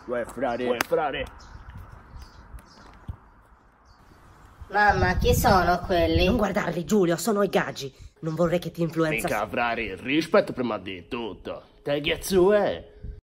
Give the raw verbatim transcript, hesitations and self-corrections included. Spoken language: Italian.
Uè, frare. Uè, frare. Mamma, chi sono quelli? Non guardarli, Giulio, sono i gaggi. Non vorrei che ti influenza. Mica, frare, rispetto prima di tutto. Te che è?